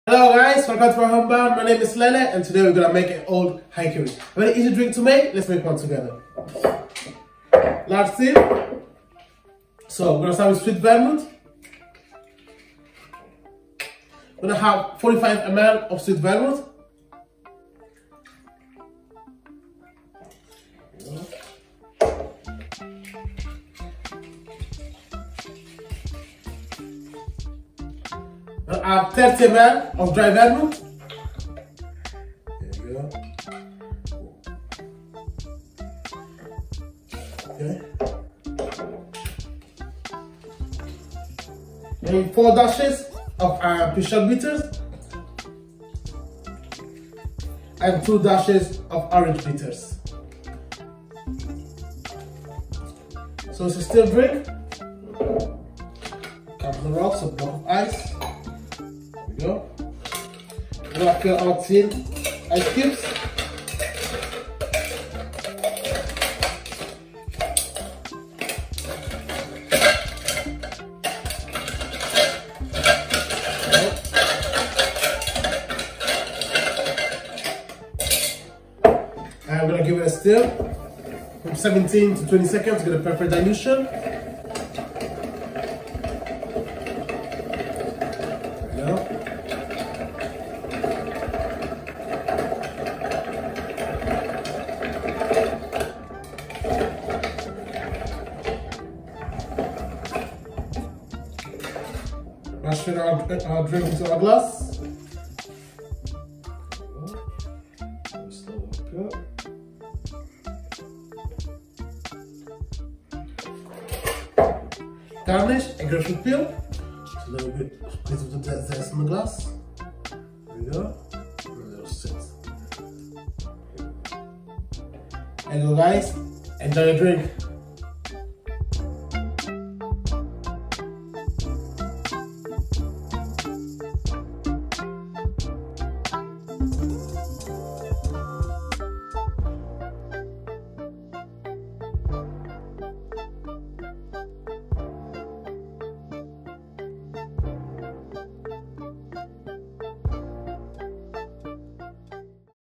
Hello guys, welcome to my home bar. My name is Lele and today we're gonna make an old hickory. A very easy drink to make. Let's make one together. Large sip. So we're gonna start with Sweet Vermouth. We're gonna have 45 ml of Sweet Vermouth. I have 30 ml of Dry Vermouth. There you go. Okay. And 4 dashes of Paychaud bitters. And 2 dashes of orange bitters. So it's a still drink. Couple of rocks, a block of ice. Go. We're gonna fill our tin ice cubes. And I'm gonna give it a stir from 17 to 20 seconds to get a perfect dilution. There we go. Let's fill our drink into our glass. Garnish and Grapefruit Peel. Just a little bit of the zest in the glass. There we go. And a little sip. There you go guys. Enjoy your drink.